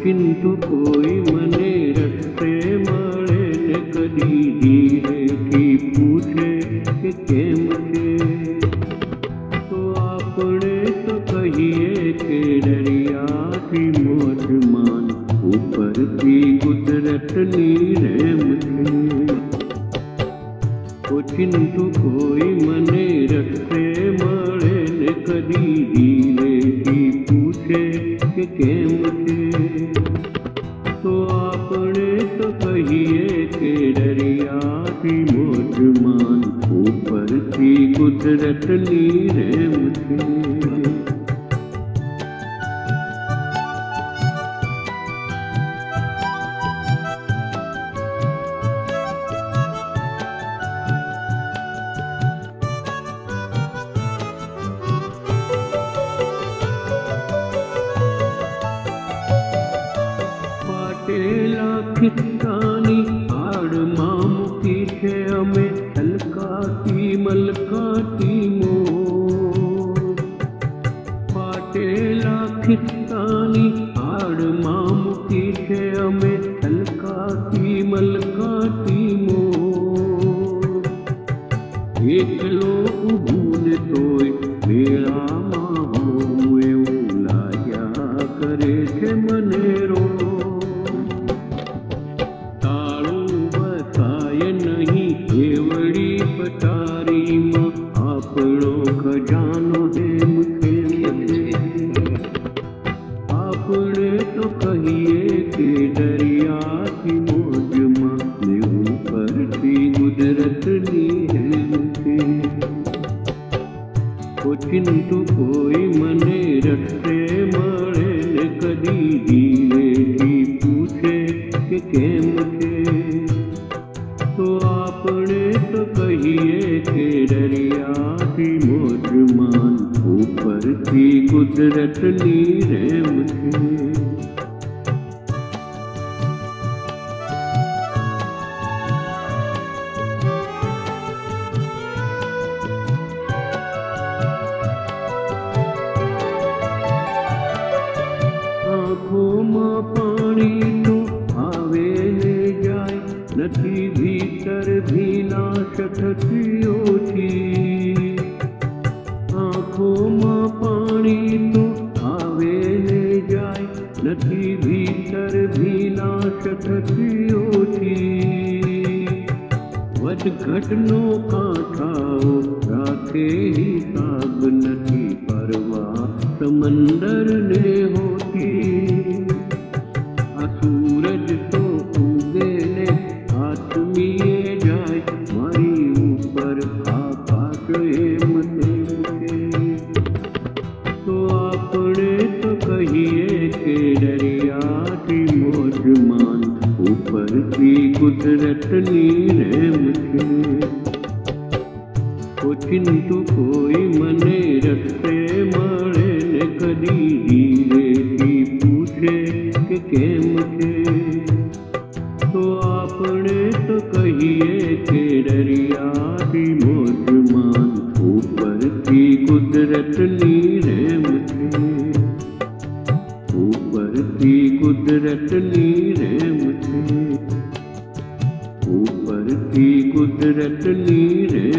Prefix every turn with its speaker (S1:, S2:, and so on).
S1: ઓચિંતું કોઈ મને રસ્તે મળે ને કદી ધીરેથી પૂછે કે કેમ છે, તો આપણે તો કહીએ કે દરિયાથી મોજમાન, ઉપરથી કુદરતની રહેમ છે. ઓચિંતું કોઈ મને રસ્તે મળે ને કદી ધીરેથી પૂછે કે કેમ છે, તો આપણે તો કહીએ કે દરિયાથી મોજમાન, ઉપરથી કુદરતની રહેમ છે. ખિસ્સાની આડમાં મૂકી છે અમે છલકાતી મલકાતી મોર. ફાટેલા ખિસ્સાની આડમાં મૂકી છે અમે છલકાતી મલકાતી મોર. એકલો ઊભું ને તોય મેળામાં હોઉં એવું લાગ્યા કરે છે મને રોજ. પટારીમાં આપણો ખજાનો હેમ ખેમ છે. આપણે તો કહીએ કે દરિયાથી મોજમાં, ને ઉપરથી કુદરતની હેમ છે. ઓચિંતું કોઈ મને રસ્તે મળે ને કદી ધીરેથી પૂછે કે કેમ છે, તો આપણે તો કહીએ કે દરિયાથી મોજમાન, ઉપરથી કુદરતની રહેમ છે. આંખોમાં પાણી તો આવે ને જાય, નથી ભીતર ભીનાશ થતી ઓછી. આંખોમાં પાણી તો આવે ને જાય, નથી ભીતર ભીનાશ થતી ઓછી. વધઘટનો કાંઠાઓ રાખે હિસાબ, નથી પરવા સમંદરને હોતી. આ સૂરજ તો ઉગે ને આત્મીએ જાય, મારી ઉપર આકાશ એમ તેમ છે. તો આપણે તો કહીએ કે દરિયાથી મોજમાન, ઉપરથી કુદરતની રહેમ છે. ઓચિંતું કોઈ મને રસ્તે મળે ને કદી ધીરેથી પૂછે કે કેમ છે, તો આપણે તો કહીએ કે દરિયાથી મોજમાન, ઉપરથી કુદરતની રહેમ છે. ઉપરથી કુદરતની રહેમ છે. ઉપરથી કુદરતની રહેમ